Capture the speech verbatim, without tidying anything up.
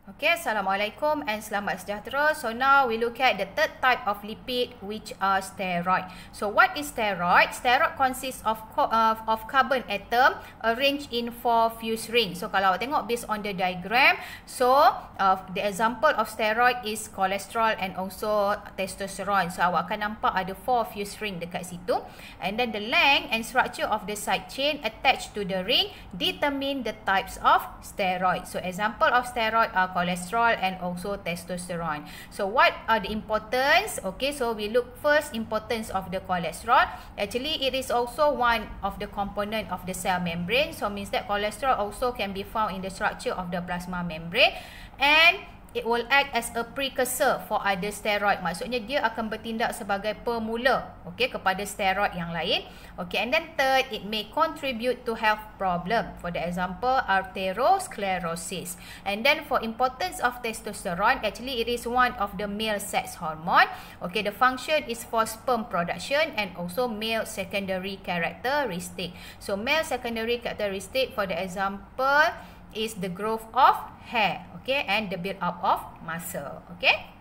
Okay, Assalamualaikum and selamat sejahtera. So now we look at the third type of lipid, which are steroid. So what is steroid? Steroid consists of uh, of carbon atom arranged in four fused rings. So kalau awak tengok based on the diagram, so uh, the example of steroid is cholesterol and also testosterone. So awak akan nampak ada four fused ring dekat situ. And then the length and structure of the side chain attached to the ring determine the types of steroid. So example of steroid are cholesterol and also testosterone. So what are the importance? Okay, so we look first importance of the cholesterol. Actually, it is also one of the component of the cell membrane. So means that cholesterol also can be found in the structure of the plasma membrane, and it will act as a precursor for other steroid. Maksudnya dia akan bertindak sebagai pemula, okay, kepada steroid yang lain. Okay, and then third, it may contribute to health problem. For the example, arteriosclerosis. And then for importance of testosterone, actually it is one of the male sex hormone. Okay, the function is for sperm production and also male secondary characteristic. So male secondary characteristic, for the example, is the growth of hair, okay, and the build up of muscle, okay.